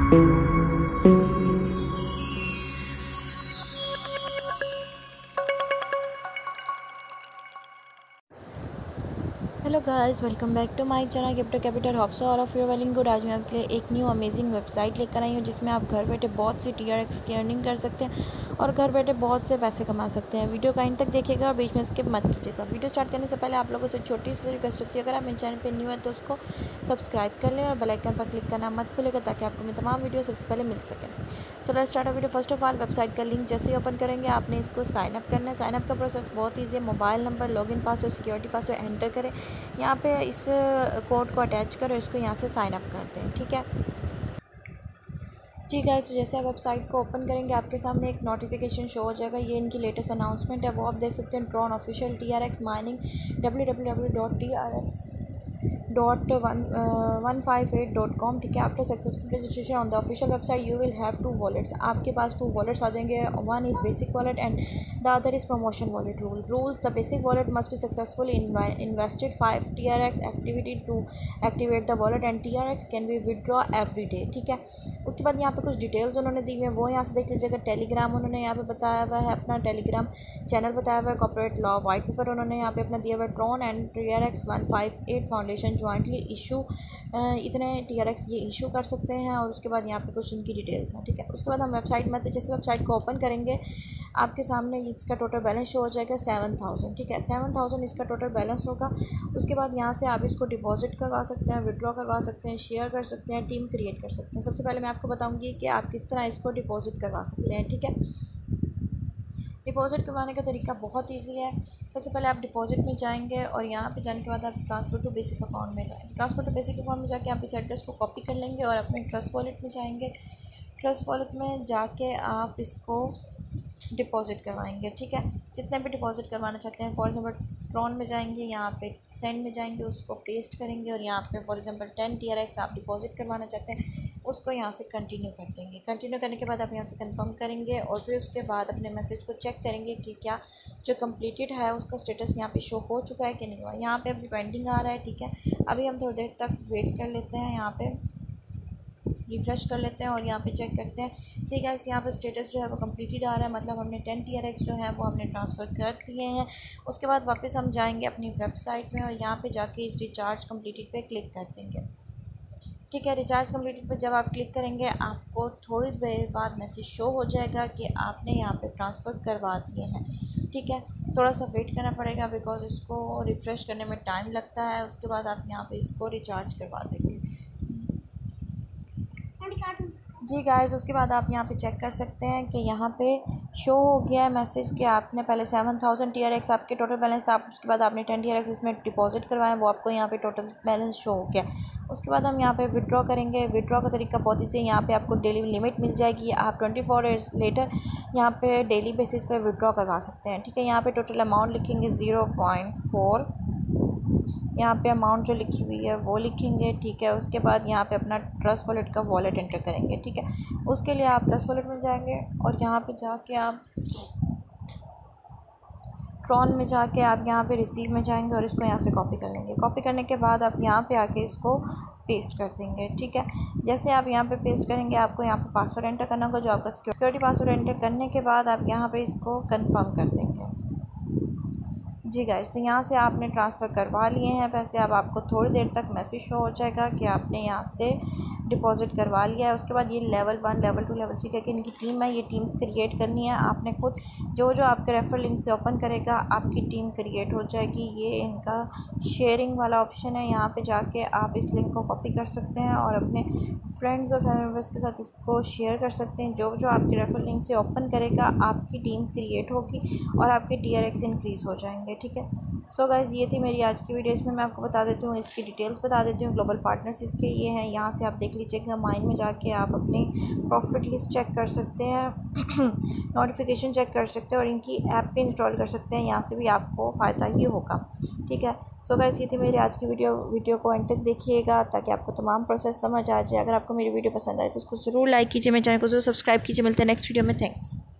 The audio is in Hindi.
Hello guys, welcome back to my channel crypto capital. Hope so all of you well and good. आज मैं आपके लिए एक न्यू अमेजिंग वेबसाइट लेकर आई हूँ जिसमें आप घर बैठे बहुत सी TRX की अर्निंग कर सकते हैं और घर बैठे बहुत से पैसे कमा सकते हैं। वीडियो का एंड तक देखिएगा और बीच में स्किप मत कीजिएगा। वीडियो स्टार्ट करने से पहले आप लोगों से छोटी सी रिक्वेस्ट होती है, अगर आप मेरे चैनल पर न्यू है तो उसको सब्सक्राइब कर लें और बेल आइकन पर क्लिक करना मत भूलिएगा ताकि आपको मेरी तमाम वीडियो सबसे पहले मिल सकें। So let's start a video. First of all, website का लिंक जैसे ही ओपन करेंगे आपने इसको साइन अप करना है। साइन अप का प्रोसेस बहुत ईजी है। Mobile number, login password, security password enter करें। यहाँ पे इस कोड को अटैच करो, इसको यहाँ से साइन अप करते हैं। ठीक है जी गाइस, तो जैसे आप वेबसाइट को ओपन करेंगे आपके सामने एक नोटिफिकेशन शो हो जाएगा। ये इनकी लेटेस्ट अनाउंसमेंट है, वो आप देख सकते हैं। Tron official TRX mining www.trx.158.com। ठीक है, after successful registration on the official website you will have 2 wallets. आपके पास 2 वॉलेट्स आ जाएंगे। One is basic wallet and the other is promotion wallet. Rules: the basic wallet must be successfully invested 5 TRX activity to activate the wallet and TRX can be withdraw every day. ठीक है, उसके बाद यहाँ पे कुछ डिटेल्स उन्होंने दी हुई है, वो यहाँ से देख लीजिएगा। टेलीग्राम उन्होंने यहाँ पे बताया हुआ है, अपना टेलीग्राम चैनल बताया हुआ है। कॉर्पोरेट लॉ वाइट पेपर उन्होंने यहाँ पे अपना दिया हुआ है। Tron and TRX 158 foundation jointly issue इतने TRX ये इशू कर सकते हैं। और उसके बाद यहाँ पे कुछ इनकी डिटेल्स हैं। ठीक है, उसके बाद हम वेबसाइट में जैसे वेबसाइट को ओपन करेंगे आपके सामने इसका टोटल बैलेंस शो हो जाएगा 7000। ठीक है, 7000 इसका टोटल बैलेंस होगा। उसके बाद यहाँ से आप इसको डिपॉजिट करवा सकते हैं, विड्रॉ करवा सकते हैं, शेयर कर सकते हैं, टीम क्रिएट कर सकते हैं। सबसे पहले मैं आपको बताऊँगी कि आप किस तरह इसको डिपॉजिट करवा सकते हैं। ठीक है, डिपॉजिट करवाने का तरीका बहुत इजी है। सबसे पहले आप डिपॉजिट में जाएंगे और यहाँ पे जाने के बाद आप ट्रांसफ़र टू बेसिक अकाउंट में जाएंगे। ट्रांसफ़र टू बेसिक अकाउंट में जाके आप इस एड्रेस को कॉपी कर लेंगे और अपने ट्रस्ट वॉलेट में जाएंगे। ट्रस्ट वॉलेट में जाके आप इसको डिपॉजिट करवाएंगे। ठीक है, जितने भी डिपॉजिट करवाना चाहते हैं, फॉर एग्जांपल ट्रॉन में जाएंगे, यहाँ पे सेंड में जाएंगे, उसको पेस्ट करेंगे और यहाँ पे फॉर एग्जांपल 10 TRX आप डिपॉजिट करवाना चाहते हैं, उसको यहाँ से कंटिन्यू कर देंगे। कंटिन्यू करने के बाद आप यहाँ से कंफर्म करेंगे और फिर उसके बाद अपने मैसेज को चेक करेंगे कि क्या जो कंप्लीटेड है उसका स्टेटस यहाँ पे शो हो चुका है कि नहीं हुआ। यहाँ पे अभी पेंडिंग आ रहा है। ठीक है, अभी हम थोड़ी देर तक वेट कर लेते हैं, यहाँ पे रिफ़्रेश कर लेते हैं और यहाँ पे चेक करते हैं। ठीक है, यहाँ पे स्टेटस जो है वो कंप्लीटेड आ रहा है, मतलब हमने 10 TRX जो है वो हमने ट्रांसफ़र कर दिए हैं। उसके बाद वापस हम जाएंगे अपनी वेबसाइट में और यहाँ पे जाके इस रिचार्ज कंप्लीटेड पे क्लिक कर देंगे। ठीक है, रिचार्ज कंप्लीटेड पे जब आप क्लिक करेंगे आपको थोड़ी देर बाद मैसेज शो हो जाएगा कि आपने यहाँ पे ट्रांसफ़र करवा दिए हैं। ठीक है, थोड़ा सा वेट करना पड़ेगा बिकॉज इसको रिफ़्रेश करने में टाइम लगता है। उसके बाद आप यहाँ पे इसको रिचार्ज करवा देंगे। जी गाइस, उसके बाद आप यहाँ पे चेक कर सकते हैं कि यहाँ पे शो हो गया है मैसेज कि आपने पहले 7000 TRX आपके टोटल बैलेंस था। उसके बाद आपने 10 TRX इसमें डिपॉजिट करवाया, वो आपको यहाँ पे टोटल बैलेंस शो हो गया। उसके बाद हम यहाँ पे विड्रॉ करेंगे। विड्रॉ का तरीका बहुत ईजी है। यहाँ पे आपको डेली लिमिट मिल जाएगी। आप 24 आवर्स लेटर यहाँ पे डेली बेसिस पे विड्रॉ करवा सकते हैं। ठीक है, यहाँ पे टोटल अमाउंट लिखेंगे 0.4। यहाँ पे अमाउंट जो लिखी हुई है वो लिखेंगे। ठीक है, उसके बाद यहाँ पे अपना ट्रस्ट वॉलेट का वॉलेट एंटर करेंगे। ठीक है, उसके लिए आप ट्रस्ट वॉलेट में जाएंगे और यहाँ पे जाके आप ट्रॉन में जाके आप यहाँ पे रिसीव में जाएंगे और इसको यहाँ से कॉपी कर लेंगे। कॉपी करने के बाद आप यहाँ पे आके इसको पेस्ट कर देंगे। ठीक है, जैसे आप यहाँ पे पेस्ट करेंगे आपको यहाँ पे पासवर्ड एंटर करना होगा जो आपका सिक्योरिटी पासवर्ड एंटर करने के बाद आप यहाँ पे इसको कंफर्म कर देंगे। जी गाइस, तो यहाँ से आपने ट्रांसफ़र करवा लिए हैं पैसे। अब आपको थोड़ी देर तक मैसेज शो हो जाएगा कि आपने यहाँ से डिपॉजिट करवा लिया है। उसके बाद ये लेवल 1, लेवल 2, लेवल 3 करके इनकी टीम है, ये टीम्स क्रिएट करनी है आपने खुद। जो जो आपके रेफर लिंक से ओपन करेगा आपकी टीम क्रिएट हो जाएगी। ये इनका शेयरिंग वाला ऑप्शन है, यहाँ पे जाके आप इस लिंक को कॉपी कर सकते हैं और अपने फ्रेंड्स और फैमिली मेम्बर्स के साथ इसको शेयर कर सकते हैं। जो जो आपके रेफर लिंक से ओपन करेगा आपकी टीम क्रिएट होगी और आपके TRX इंक्रीज़ हो जाएंगे। ठीक है, सो गाइज़, ये थी मेरी आज की वीडियो। इसमें मैं आपको बता देती हूँ, इसकी डिटेल्स बता देती हूँ। ग्लोबल पार्टनर्स इसके ये हैं, यहाँ से आप देख लीजिएगा। माइन में जाके आप अपनी प्रॉफिट लिस्ट चेक कर सकते हैं, नोटिफिकेशन चेक कर सकते हैं और इनकी ऐप भी इंस्टॉल कर सकते हैं। यहाँ से भी आपको फ़ायदा ही होगा। ठीक है, सो गाइस, ये थी मेरी आज की वीडियो को एंड तक देखिएगा ताकि आपको तमाम प्रोसेस समझ आ जाए। अगर आपको मेरी वीडियो पसंद आए तो उसको ज़रूर लाइक कीजिए, मेरे चैनल को ज़रूर सब्सक्राइब कीजिए। मिलते हैं नेक्स्ट वीडियो में। थैंक्स।